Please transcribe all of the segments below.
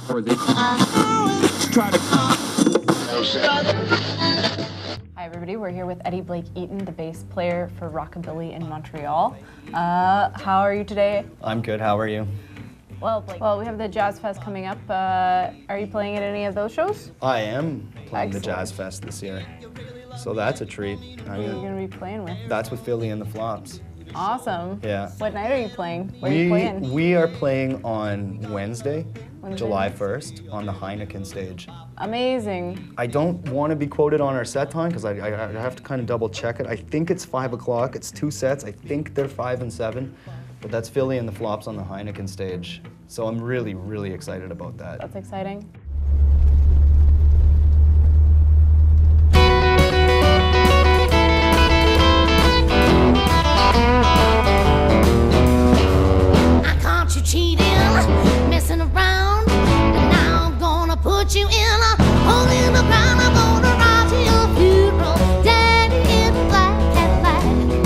Or they try to. Hi everybody, we're here with Eddy Eaton, the bass player for Rockabilly in Montreal. How are you today? I'm good, how are you? Well, we have the Jazz Fest coming up. Are you playing at any of those shows? I am playing the Excellent. Jazz Fest this year, so that's a treat. Who are you going to be playing with? That's with Philly and the Flops. Awesome. Yeah. What night are you playing? Where are you playing? We are playing on Wednesday, July 1st, on the Heineken stage. Amazing. I don't want to be quoted on our set time because I have to kind of double check it. I think it's 5 o'clock. It's 2 sets. I think they're 5 and 7. But that's Philly and the Flops on the Heineken stage. So I'm really, really excited about that. That's exciting. I caught you cheating, messing around, and now I'm gonna put you in a hole in the ground. I'm gonna ride to your funeral, daddy in a black Cadillac.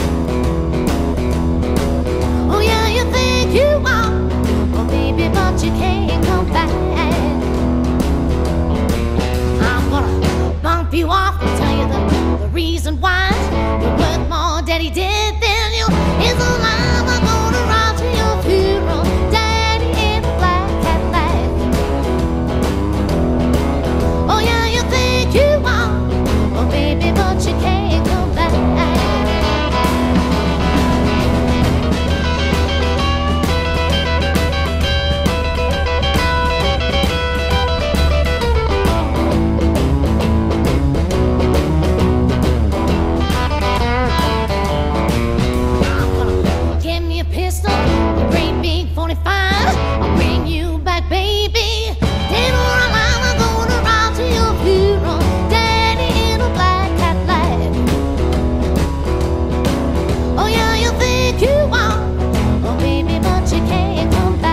Oh yeah, you think you are, oh baby, but you can't come back. I'm gonna bump you off and tell you the reason why you're worth more daddy did than you is alive. I'm gonna ride to your funeral, daddy in a black Cadillac. Oh yeah, you think you are, oh baby, but you can't come back. Give me a pistol, a great big 45. I'll bring you back, baby. Dead or alive, I'm gonna ride to your funeral, daddy in a black Cadillac. Oh yeah, you think you are, oh baby, but you can't come back.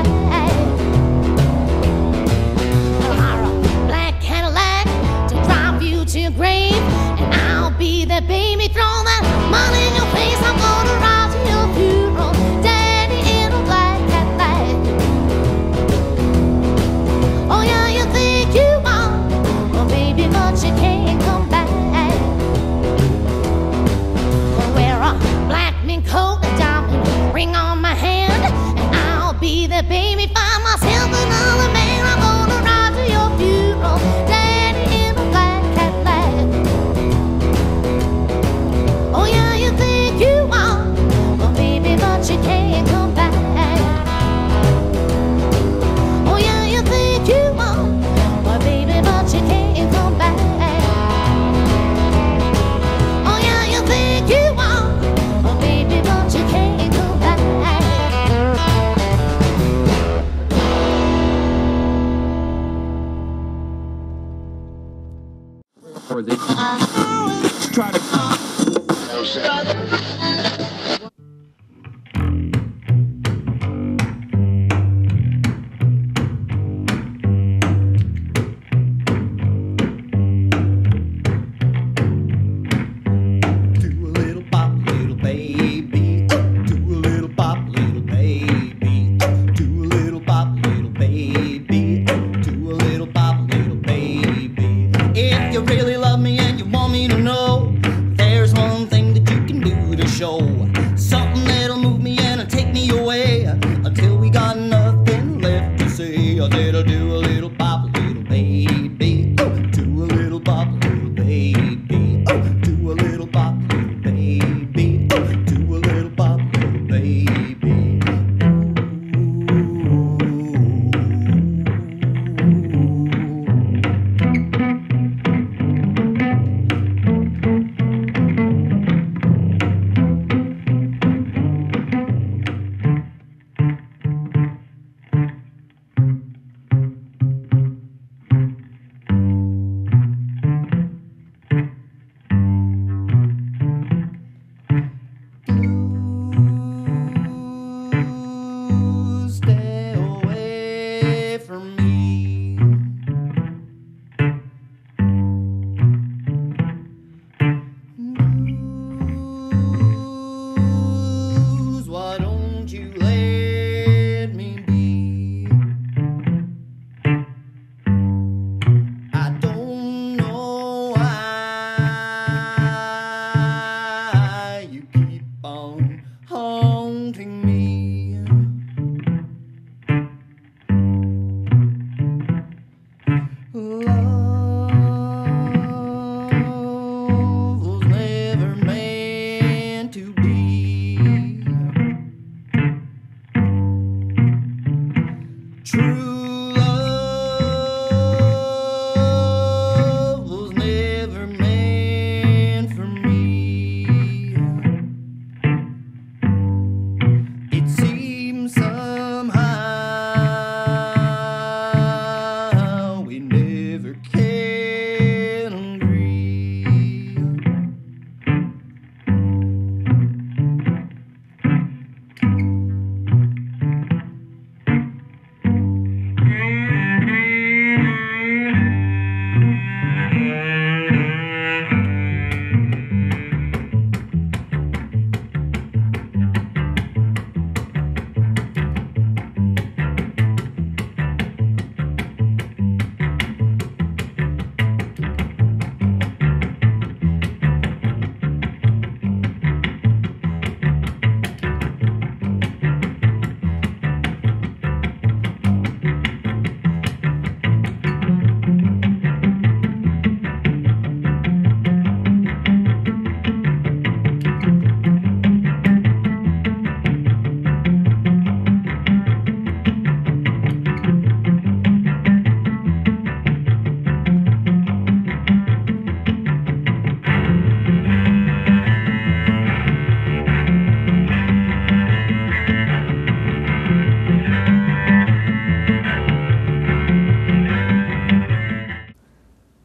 I'll hire a black Cadillac to drive you to your grave, and I'll be there, baby. Throw that money in your face. I'm gonna ride to your funeral, daddy in a black Cadillac. Oh yeah, you think you are, oh baby, but you can't come back. I'll wear a black mink coat, a diamond ring on my hand, and I'll be there, baby. Find myself another man. I'm gonna ride to your funeral, daddy in a black Cadillac. Oh yeah, you think you are, oh baby, but you can't come back. Oh yeah, you think you are, oh baby, but you can't come back. Oh yeah, you think you are, oh baby, but you can't come back. Or they try to. Do a little bop, little baby. Oh, do a little bop, little baby. Oh, do a little bop, little baby. Oh, do a little bop, little baby. If you really love me and you want me to know, there's one thing that you can do to show something that'll move me and take me away until we got nothing left to say. I said I'll do a little bop, little baby. Oh, do a little bop, little baby. Oh, do a little bop, little baby. Oh, do a little bop, little baby.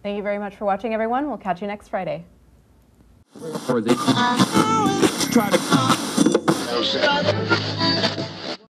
Thank you very much for watching, everyone. We'll catch you next Friday. Or they try to